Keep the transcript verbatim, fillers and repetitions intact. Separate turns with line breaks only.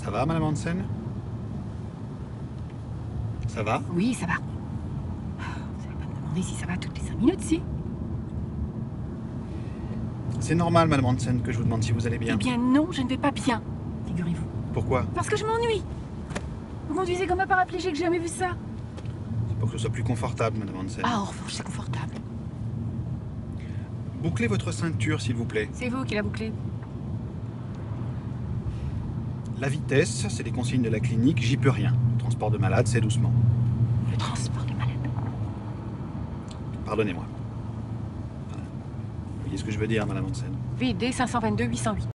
Ça va, Madame Hansen? Ça va?
Oui, ça va. Vous n'allez pas me demander si ça va toutes les cinq minutes, si?
C'est normal, Madame Hansen, que je vous demande si vous allez bien.
Eh bien non, je ne vais pas bien, figurez-vous.
Pourquoi?
Parce que je m'ennuie. Vous conduisez comme un paraplégique, j'ai jamais vu ça.
C'est pour que ce soit plus confortable, Madame Hansen.
Ah, en revanche, c'est confortable.
Bouclez votre ceinture, s'il vous plaît.
C'est vous qui la bouclez.
La vitesse, c'est les consignes de la clinique, j'y peux rien. Le transport de malade, c'est doucement.
Le transport de malade.
Pardonnez-moi. Voilà. Vous voyez ce que je veux dire, Madame Hansen?
V D cinq cent vingt-deux huit cent huit.